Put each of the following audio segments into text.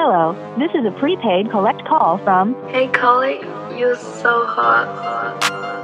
Hello, this is a prepaid collect call from... Hey colleague, you're so hot.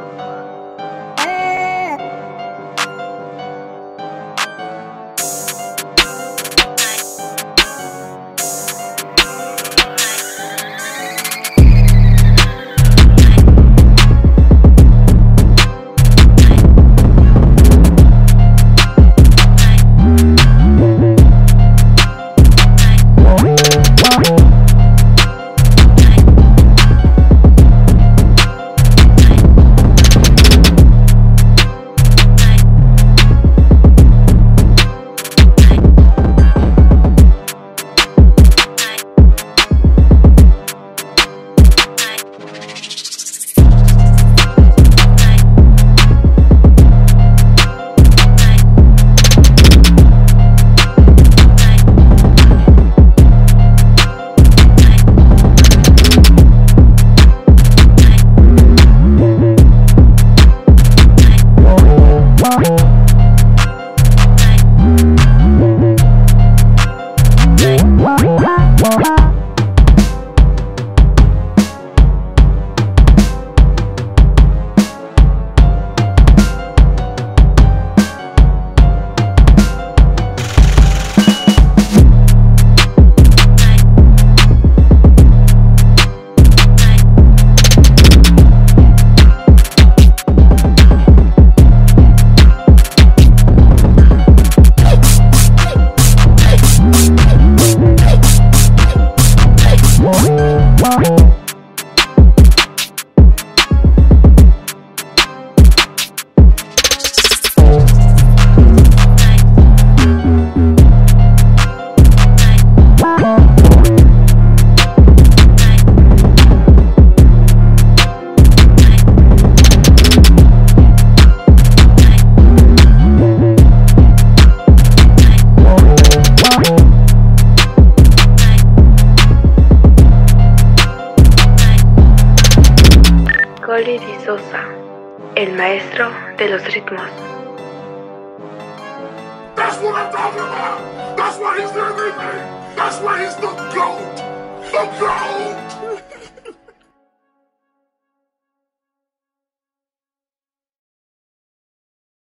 El maestro de los ritmos. That's what I'm talking about! That's why he's everything! That's why he's the GOAT! The GOAT!